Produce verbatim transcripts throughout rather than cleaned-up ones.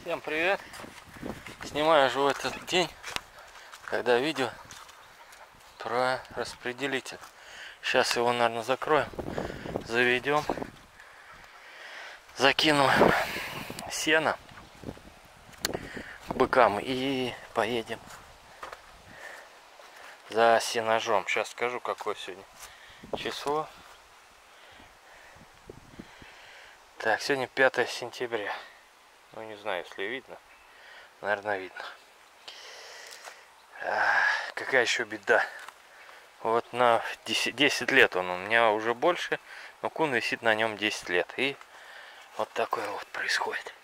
Всем привет! Снимаю же в этот день, когда видео про распределитель. Сейчас его, наверное, закроем, заведем, закинем сено быкам и поедем за сенажом. Сейчас скажу, какое сегодня число. Так, сегодня пятое сентября. Ну, не знаю, если видно. Наверное, видно. А, какая еще беда. Вот на десять лет он у меня уже больше, но кун висит на нем десять лет. И вот такое вот происходит.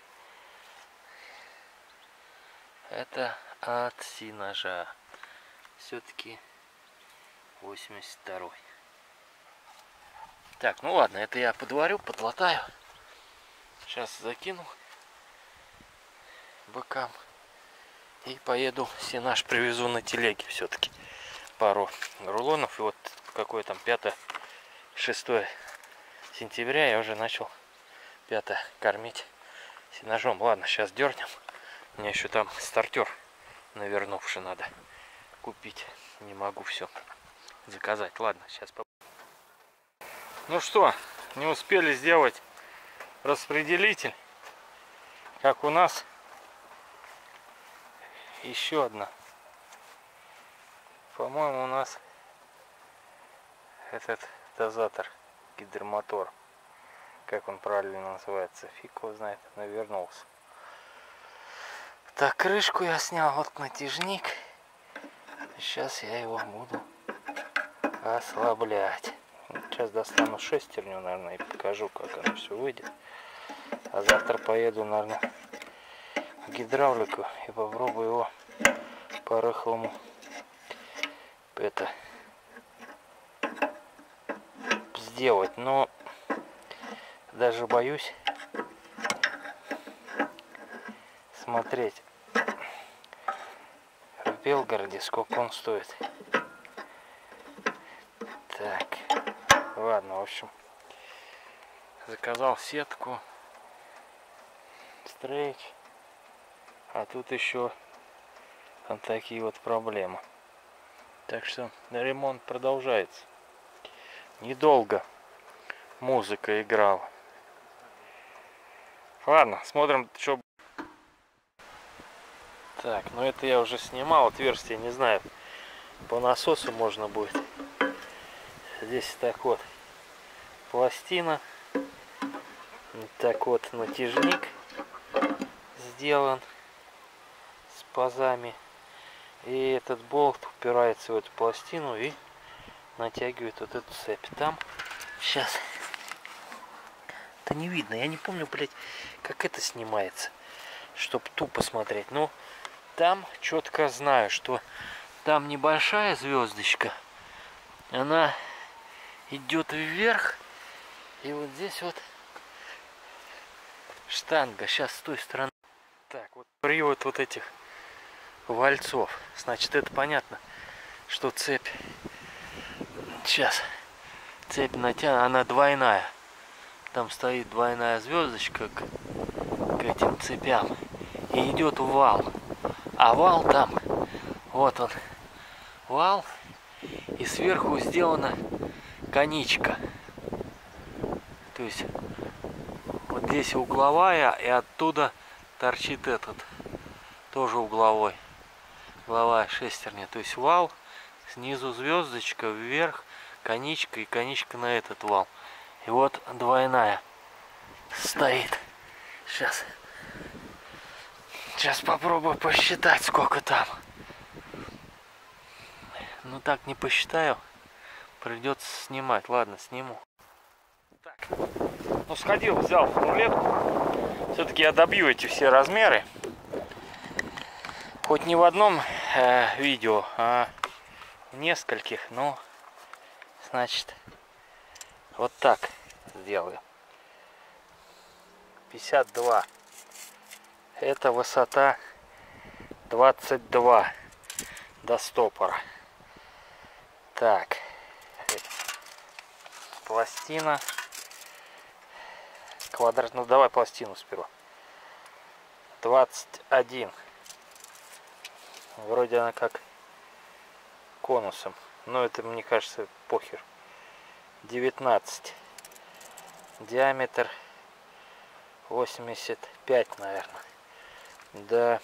Это от сенажа. Все-таки восемьдесят второй. Так, ну ладно, это я подварю, подлатаю. Сейчас закину быкам. И поеду, сенаж привезу на телеге все-таки. Пару рулонов. И вот какое там пятое-шестое сентября я уже начал пятое кормить сенажом. Ладно, сейчас дернем. У меня еще там стартер навернувший надо купить. Не могу все заказать. Ладно, сейчас поп... Ну что, не успели сделать распределитель. Как у нас еще одна. По-моему, у нас этот дозатор, гидромотор, как он правильно называется, фиг его знает, навернулся. Так, крышку я снял, вот натяжник. Сейчас я его буду ослаблять. Сейчас достану шестерню, наверное, и покажу, как оно все выйдет. А завтра поеду, наверное, в гидравлику и попробую его по-рыхлому это сделать. Но даже боюсь смотреть в Белгороде, сколько он стоит. Так, ладно, в общем, заказал сетку, стрейч, а тут еще вот такие вот проблемы. Так что ремонт продолжается. Недолго музыка играла. Ладно, смотрим, что. Так, ну это я уже снимал отверстие, не знаю, по насосу можно будет. Здесь так вот пластина, так вот натяжник сделан с пазами, и этот болт упирается в эту пластину и натягивает вот эту цепь. Там сейчас это не видно, я не помню, блядь, как это снимается, чтобы тупо смотреть. Но там четко знаю, что там небольшая звездочка, она идет вверх, и вот здесь вот штанга. Сейчас с той стороны. Так, вот привод вот этих вальцов. Значит, это понятно, что цепь. Сейчас цепь натянута, она двойная. Там стоит двойная звездочка к, к этим цепям. И идет вал. А вал там, вот он, вал. И сверху сделана коничка. То есть вот здесь угловая, и оттуда торчит этот, тоже угловой, угловая шестерня. То есть вал, снизу звездочка, вверх коничка, и коничка на этот вал. И вот двойная стоит. Сейчас. Сейчас попробую посчитать, сколько там. Ну так не посчитаю. Придется снимать. Ладно, сниму. Так. Ну сходил, взял рулетку. Все-таки я добью эти все размеры. Хоть не в одном э, видео, а в нескольких. Но, значит, вот так сделаю. пятьдесят два. Это высота двадцать два до стопора. Так. Пластина. Квадрат. Ну давай пластину сперва. двадцать один. Вроде она как конусом. Но это, мне кажется, похер. девятнадцать. Диаметр восемьдесят пять, наверное. Да.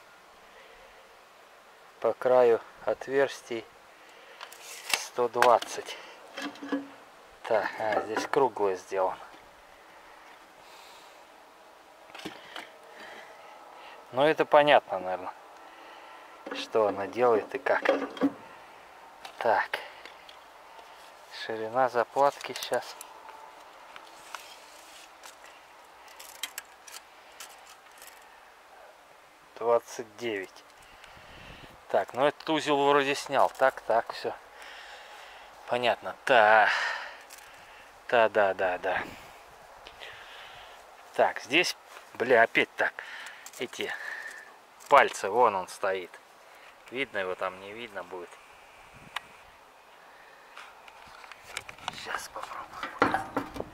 По краю отверстий сто двадцать. Так, а, здесь круглое сделано. Ну, это понятно, наверное, что она делает и как. Так. Ширина заплатки сейчас. двадцать девять. Так, ну этот узел вроде снял. Так, так, все. Понятно. Да. Да, да, да, да. Так, здесь, бля, опять так. Эти пальцы, вон он стоит. Видно его там, не видно будет. Сейчас попробуем.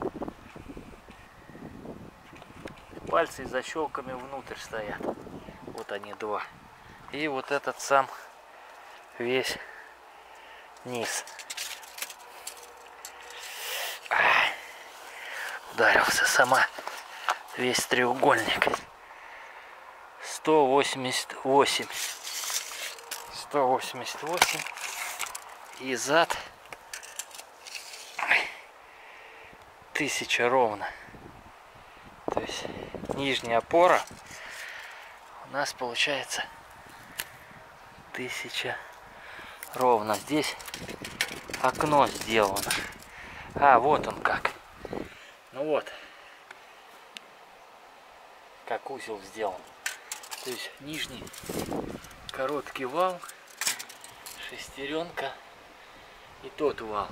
Пальцы с защелками внутрь стоят. Вот они два. И вот этот сам весь низ. Ударился сама весь треугольник. сто восемьдесят восемь. сто восемьдесят восемь. И зад тысяча ровно. То есть нижняя опора у нас получается тысяча ровно. Здесь окно сделано. А, вот он как. Ну вот. Как узел сделан. То есть нижний короткий вал, шестеренка и тот вал.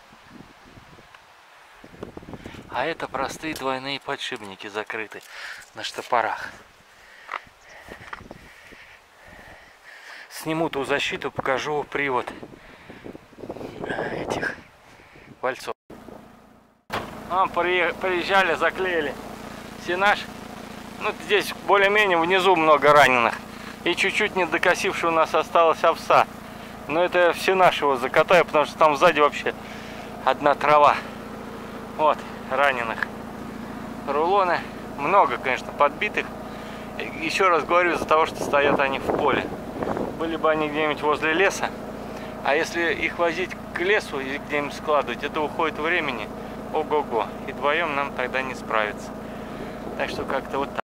А это простые двойные подшипники закрыты на штопорах. Сниму ту защиту, покажу привод этих вальцов. А, приезжали, заклеили сенаж. Ну, здесь более-менее внизу много раненых. И чуть-чуть не докосивший у нас осталась овса. Но это я все нашего закатаю, потому что там сзади вообще одна трава. Вот, раненых. Рулоны. Много, конечно, подбитых. Еще раз говорю, из-за того, что стоят они в поле. Были бы они где-нибудь возле леса. А если их возить к лесу и где-нибудь складывать, это уходит времени. Ого-го. И вдвоем нам тогда не справиться. Так что как-то вот так.